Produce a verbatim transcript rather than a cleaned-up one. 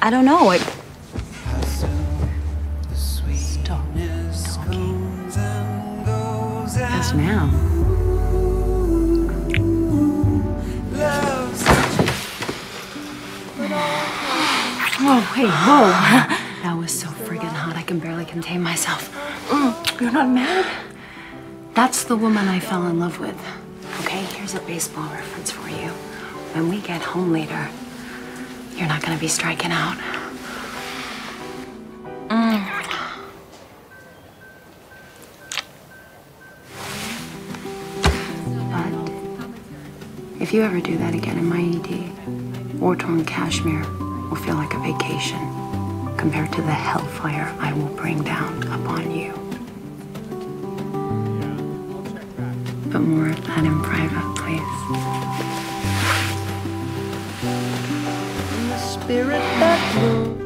I don't know. I... Stop talking. Yes, ma'am. Oh, hey, whoa. That was so friggin' hot, I can barely contain myself. Mm, you're not mad? That's the woman I fell in love with. Okay, here's a baseball reference for you. When we get home later, you're not gonna be striking out. Mm. But if you ever do that again in my E D, war-torn Kashmir will feel like a vacation compared to the hellfire I will bring down upon you. But more of that in private, please. In the spirit that moves.